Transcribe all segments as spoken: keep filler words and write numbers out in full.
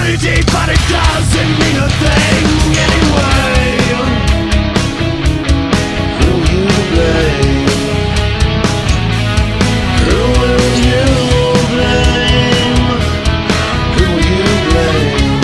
serenity, but it doesn't mean a thing anyway. Who will you blame? Who will you blame? Who will you blame?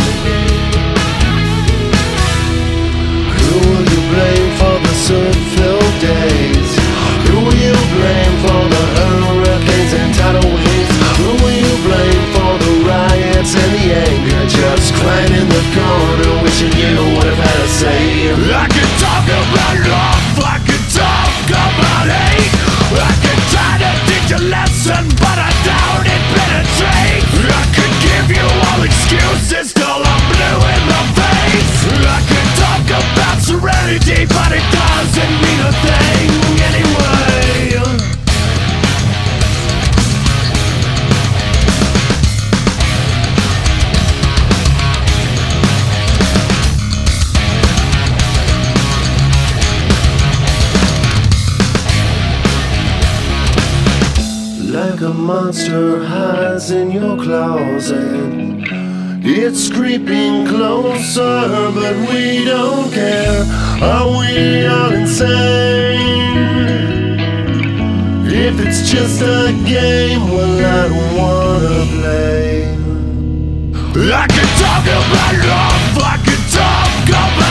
Who will you blame for the soot-filled days? Who will you blame for the hurricanes and tidal waves? Who will you blame for the riots and the anger? Just crying in the corner, wishing you would have had a say. I could talk about love, I could talk about hate, I could try to teach a lesson, but I doubt it penetrates. I could give you all excuses till I'm blue in the face. I could talk about serenity, but it doesn't mean a thing anyway. Like a monster hides in your closet, it's creeping closer, but we don't care. Are we all insane? If it's just a game, well, I don't wanna play. I could talk about love, I could talk about